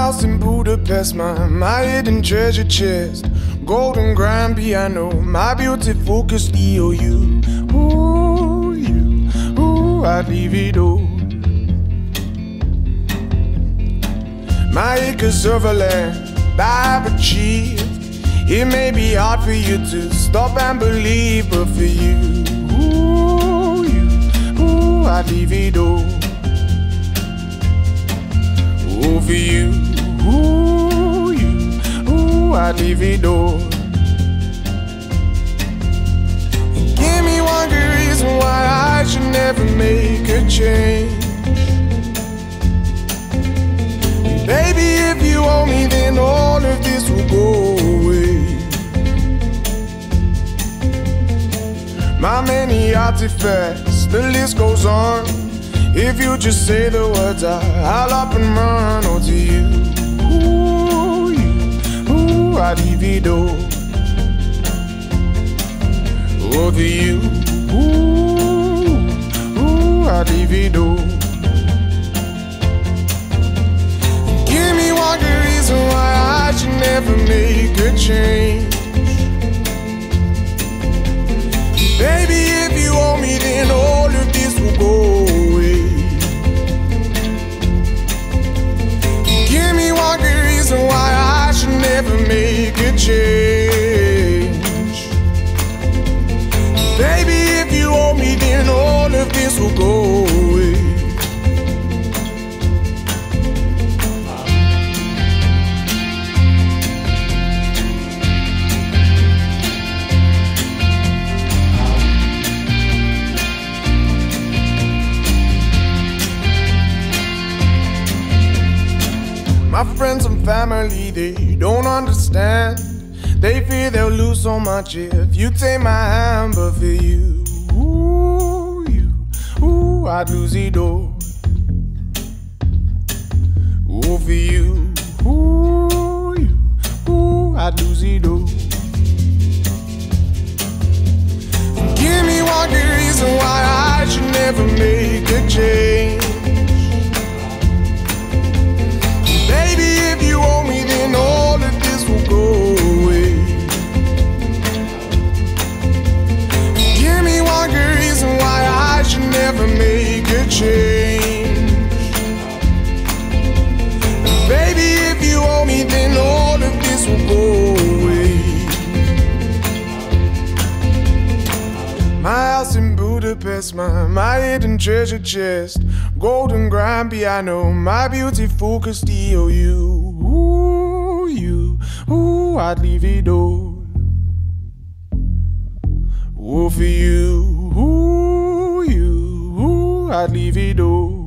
house in Budapest, my hidden treasure chest, golden grand piano, my beautiful Castillo. You, I'd leave it all. My acres of land I've achieved. It may be hard for you to stop and believe, but for you, I'd leave it all. Oh, for you, I'd leave it all. And give me one good reason why I should never make a change. And baby, if you owe me, then all of this will go away. My many artifacts, the list goes on. If you just say the words, I'll up and run. Oh, to you, I'd leave it all. Oh, to you, I'd leave it all. Give me one good reason why I should never make a change. Baby, if you owe me, then all of this will go away. Give me one good reason why I should never make a change. Baby, if you owe me, then all of this will go away. My friends and family, they don't understand. They fear they'll lose so much if you take my hand. But for you, I'd lose it all. Oh, for you, I'd lose it all. Give me one good reason why I should never make a change. Baby, if you owe me, then all of this will go away. Give me one good reason why I should never make a change. Baby, if you owe me, then all of this will go away. My house in Budapest, my hidden treasure chest, golden grand piano, my beautiful Castillo. I'd leave it all. Oh, for you, I'd leave it all.